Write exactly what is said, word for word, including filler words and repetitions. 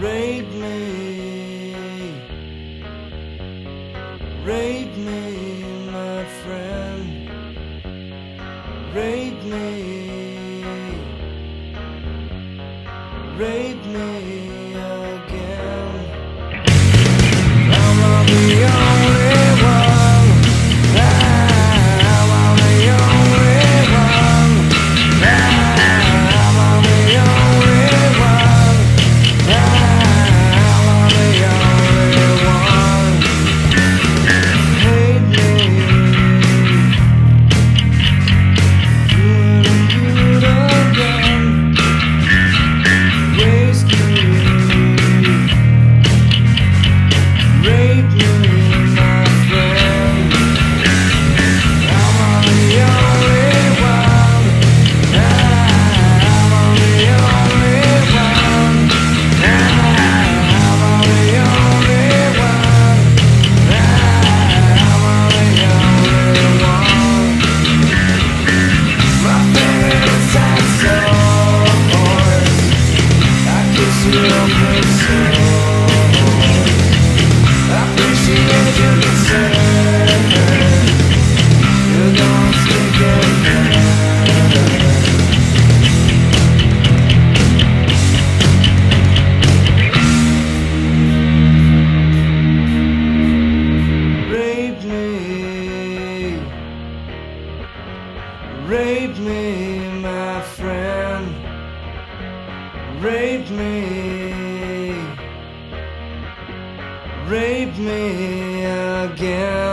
Rape me, rape me, my friend. Rape me, rape me again. I'm the only one. I'm the only one. I'm the only one. I'm the only one. Hate me. Do it again. Waste me. Rape me, my friend. I'm the only one. I'm the only one. I'm the only one. I'm the only one. My fingers are so coarse. I kiss you up with soul. I appreciate your concern. You don't speak again. Rape me, rape me, my friend. Rape me, rape me again.